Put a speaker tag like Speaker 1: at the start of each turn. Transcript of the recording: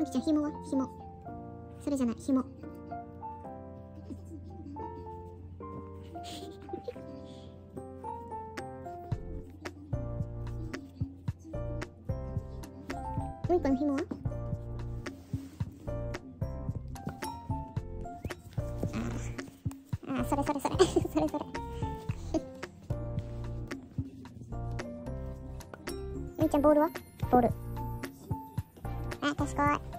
Speaker 1: むきちゃん、紐は紐。それじゃない、紐。もう一個の紐はそれそれそれそれそれみーちゃん、ボールはボール。賢い。